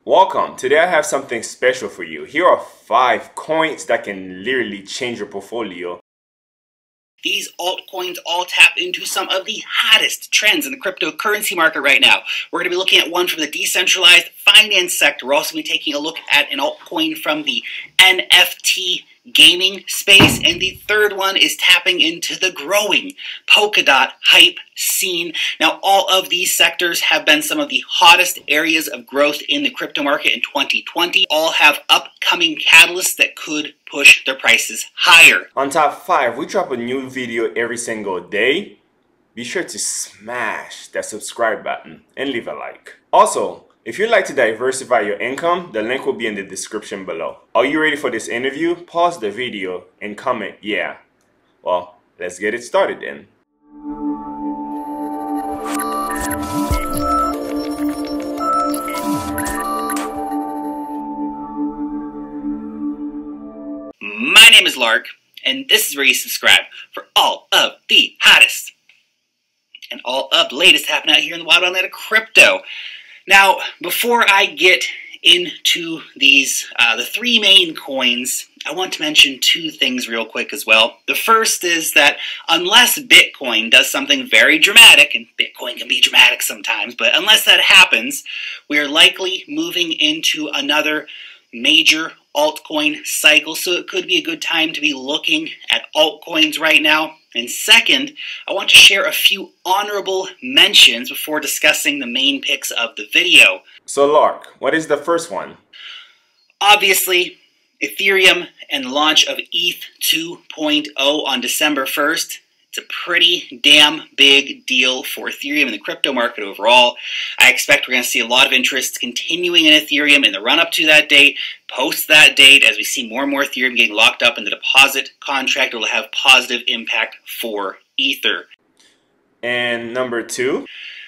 Welcome. Today I have something special for you. Here are 5 coins that can literally change your portfolio. These altcoins all tap into some of the hottest trends in the cryptocurrency market right now. We're going to be looking at one from the decentralized finance sector. We're also going to be taking a look at an altcoin from the NFT gaming space, and the third one is tapping into the growing Polkadot hype scene. Now, all of these sectors have been some of the hottest areas of growth in the crypto market in 2020. All have upcoming catalysts that could push their prices higher. On Top 5, we drop a new video every single day. Be sure to smash that subscribe button and leave a like. Also, if you'd like to diversify your income, the link will be in the description below. Are you ready for this interview? Pause the video and comment yeah. Well, let's get it started then. My name is Lark, and this is where you subscribe for all of the hottest and all of the latest happening out here in the wild world of crypto. Now, before I get into these, the 3 main coins, I want to mention 2 things real quick as well. The first is that unless Bitcoin does something very dramatic, and Bitcoin can be dramatic sometimes, but unless that happens, we are likely moving into another major altcoin cycle, so it could be a good time to be looking at altcoins right now. And second, I want to share a few honorable mentions before discussing the main picks of the video. So Lark, what is the first one? Obviously, Ethereum and the launch of ETH 2.0 on December 1st. It's a pretty damn big deal for Ethereum and the crypto market overall. I expect we're going to see a lot of interest continuing in Ethereum in the run-up to that date. Post that date, as we see more and more Ethereum getting locked up in the deposit contract, it will have positive impact for Ether. And number 2?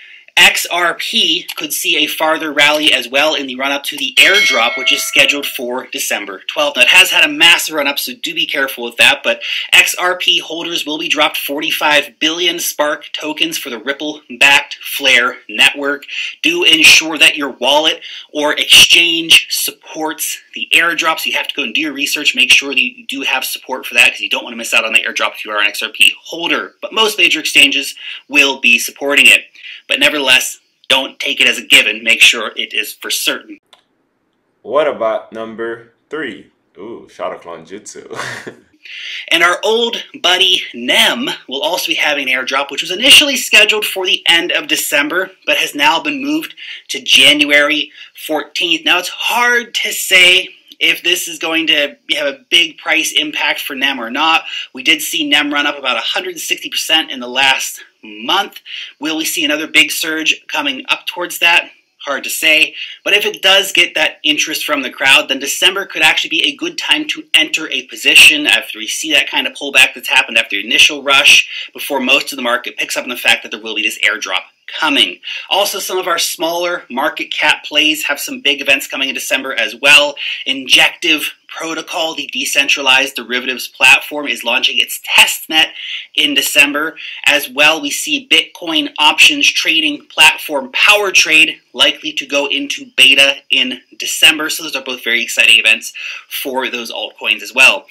XRP could see a farther rally as well in the run-up to the airdrop, which is scheduled for December 12th. Now, it has had a massive run-up, so do be careful with that, but XRP holders will be dropped 45 billion Spark tokens for the Ripple-backed Flare network. Do ensure that your wallet or exchange supports the airdrop, so you have to go and do your research, make sure that you do have support for that, because you don't want to miss out on the airdrop if you are an XRP holder. But most major exchanges will be supporting it. But nevertheless, don't take it as a given. Make sure it is for certain. What about number 3? Ooh, Shadow Clone Jutsu. And our old buddy Nem will also be having an airdrop, which was initially scheduled for the end of December, but has now been moved to January 14th. Now, it's hard to say if this is going to have a big price impact for NEM or not. We did see NEM run up about 160% in the last month. Will we see another big surge coming up towards that? Hard to say. But if it does get that interest from the crowd, then December could actually be a good time to enter a position after we see that kind of pullback that's happened after the initial rush, before most of the market picks up on the fact that there will be this airdrop coming. Also, some of our smaller market cap plays have some big events coming in December as well. Injective Protocol, the decentralized derivatives platform, is launching its testnet in December. As well, we see Bitcoin options trading platform PowerTrade likely to go into beta in December. So those are both very exciting events for those altcoins as well.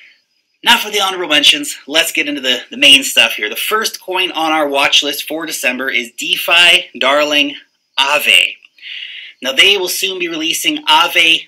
Now for the honorable mentions, let's get into the main stuff here. The first coin on our watch list for December is DeFi darling Aave. Now, they will soon be releasing Aave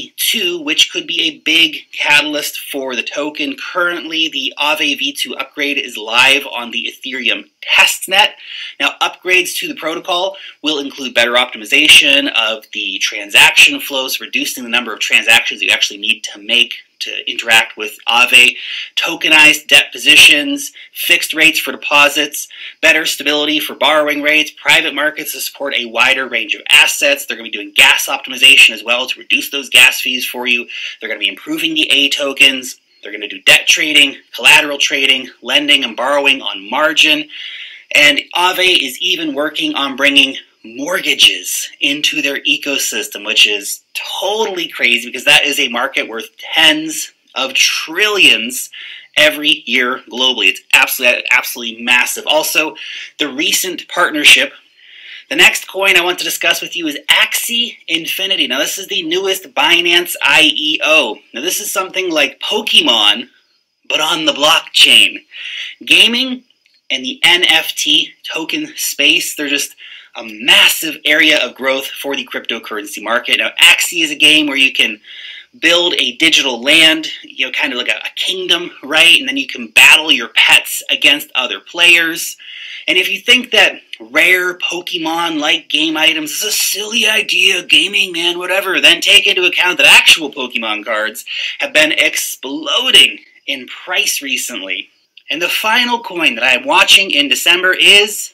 V2, which could be a big catalyst for the token. Currently, the Aave V2 upgrade is live on the Ethereum testnet. Now, upgrades to the protocol will include better optimization of the transaction flows, reducing the number of transactions you actually need to make to interact with Aave, tokenized debt positions, fixed rates for deposits, better stability for borrowing rates, private markets to support a wider range of assets. They're going to be doing gas optimization as well to reduce those gas fees for you. They're going to be improving the A tokens. They're going to do debt trading, collateral trading, lending and borrowing on margin. And Aave is even working on bringing mortgages into their ecosystem, which is totally crazy because that is a market worth tens of trillions every year globally. It's absolutely massive. Also, the recent partnership The next coin I want to discuss with you is Axie Infinity. Now, this is the newest Binance IEO. Now, this is something like Pokemon, but on the blockchain. Gaming and the NFT token space, they're just a massive area of growth for the cryptocurrency market. Now, Axie is a game where you can build a digital land, kind of like a kingdom, right? And then you can battle your pets against other players. And if you think that rare Pokemon-like game items is a silly idea, gaming, man, whatever, then take into account that actual Pokemon cards have been exploding in price recently. And the final coin that I'm watching in December is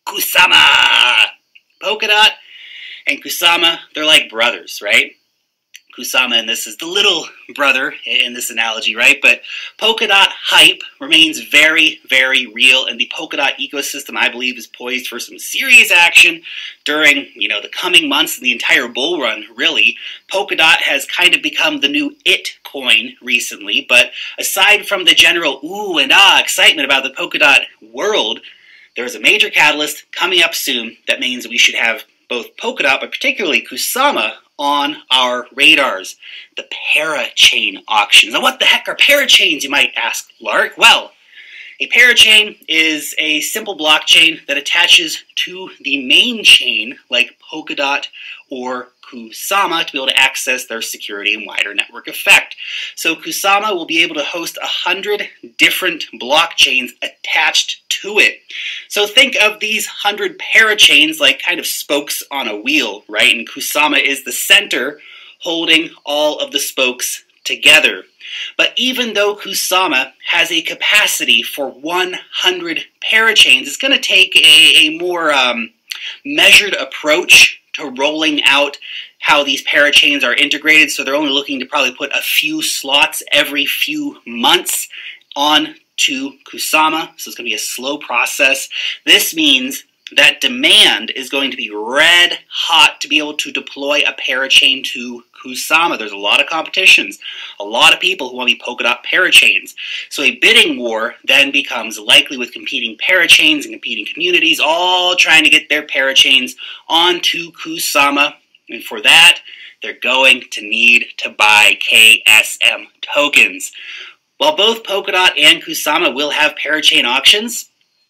Kusama. Polkadot and Kusama, they're like brothers, right? Kusama, and this is the little brother in this analogy, right? But Polkadot hype remains very, very real, and the Polkadot ecosystem, I believe, is poised for some serious action during, the coming months and the entire bull run, really. Polkadot has kind of become the new it coin recently, but aside from the general ooh and ah excitement about the Polkadot world, there's a major catalyst coming up soon that means we should have both Polkadot, but particularly Kusama, on our radars. The parachain auctions. Now, what the heck are parachains, you might ask, Lark? Well, a parachain is a simple blockchain that attaches to the main chain, like Polkadot or Kusama, to be able to access their security and wider network effect. So Kusama will be able to host 100 different blockchains attached to it. So think of these 100 parachains like kind of spokes on a wheel, right? And Kusama is the center holding all of the spokes together. But even though Kusama has a capacity for 100 parachains, it's going to take a more measured approach to rolling out how these parachains are integrated. So they're only looking to probably put a few slots every few months on to Kusama. So it's going to be a slow process. This means that demand is going to be red hot to be able to deploy a parachain to Kusama. There's a lot of competitions, a lot of people who want to be Polkadot parachains. So a bidding war then becomes likely with competing parachains and competing communities all trying to get their parachains onto Kusama. And for that, they're going to need to buy KSM tokens. While both Polkadot and Kusama will have parachain auctions,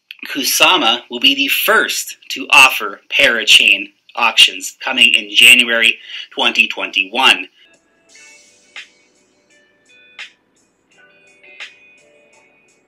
Kusama will be the first to offer parachain auctions coming in January 2021.